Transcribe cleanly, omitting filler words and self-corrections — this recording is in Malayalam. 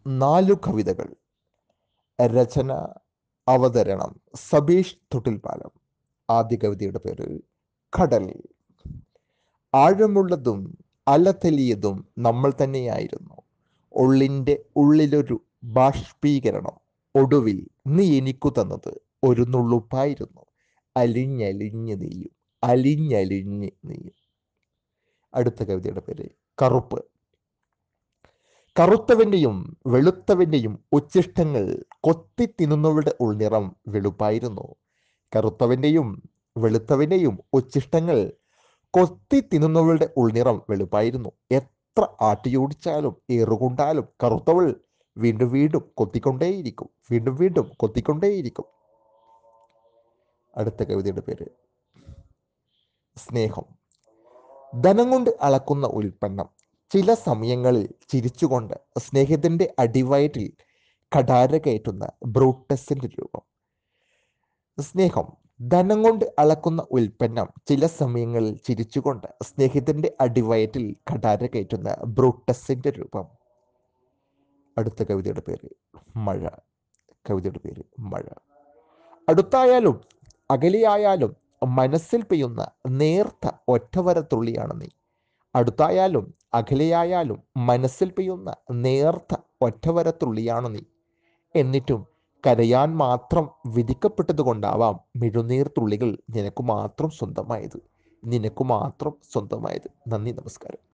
4 കവിതകൾ. രചന, അവതരണം സബീഷ് തൊട്ടിൽപ്പാലം. ആദ്യ കവിതയുടെ പേര് കടൽ. ആഴമുള്ളതും അലതലിയതും നമ്മൾ തന്നെയായിരുന്നു. ഉള്ളിൻ്റെ ഉള്ളിലൊരു ബാഷ്പീകരണം. ഒടുവിൽ നീ എനിക്കു തന്നത് ഒരു നുള്ളുപ്പായിരുന്നു. അലിഞ്ഞലിഞ്ഞ് നീയും, അലിഞ്ഞലിഞ്ഞ് നീയും. അടുത്ത കവിതയുടെ പേര് കറുപ്പ്. കറുത്തവൻ്റെയും വെളുത്തവൻ്റെയും ഉച്ഛിഷ്ടങ്ങൾ കൊത്തി തിന്നുന്നവരുടെ ഉൾനിറം വെളുപ്പായിരുന്നു. കറുത്തവൻ്റെയും വെളുത്തവൻ്റെയും ഉച്ഛിഷ്ടങ്ങൾ കൊത്തി തിന്നുന്നവളുടെ ഉൾനിറം വെളുപ്പായിരുന്നു. എത്ര ആട്ടിയോടിച്ചാലും ഏറുകൊണ്ടാലും കറുത്തവൾ വീണ്ടും വീണ്ടും കൊത്തിക്കൊണ്ടേയിരിക്കും, വീണ്ടും വീണ്ടും കൊത്തിക്കൊണ്ടേയിരിക്കും. അടുത്ത കവിതയുടെ പേര് സ്നേഹം. ധനം കൊണ്ട് അളക്കുന്ന ഉൽപ്പന്നം. ചില സമയങ്ങളിൽ ചിരിച്ചുകൊണ്ട് സ്നേഹത്തിന്റെ അടിവയറ്റിൽ കടാര കയറ്റുന്ന ബ്രൂട്ടസിന്റെ രൂപം. സ്നേഹം. ധനം കൊണ്ട് അളക്കുന്ന ഉൽപ്പന്നം. ചില സമയങ്ങളിൽ ചിരിച്ചുകൊണ്ട് സ്നേഹത്തിന്റെ അടിവയറ്റിൽ കടാര കയറ്റുന്ന ബ്രൂട്ടസിന്റെ രൂപം. അടുത്ത കവിതയുടെ പേര് മഴ. കവിതയുടെ പേര് മഴ. അടുത്തായാലും അകലെയായാലും മനസ്സിൽ പെയ്യുന്ന നേർത്ത ഒറ്റവരത്തുള്ളിയാണ് നീ. അടുത്തായാലും അകലെയായാലും മനസ്സിൽ പെയ്യുന്ന നേർത്ത ഒറ്റവരത്തുള്ളിയാണ് നീ. എന്നിട്ടും കരയാൻ മാത്രം വിധിക്കപ്പെട്ടതുകൊണ്ടാവാം മിഴുനീർ തുള്ളികൾ നിനക്കു മാത്രം സ്വന്തമായത്. നിനക്കു മാത്രം സ്വന്തമായത്. നന്ദി, നമസ്കാരം.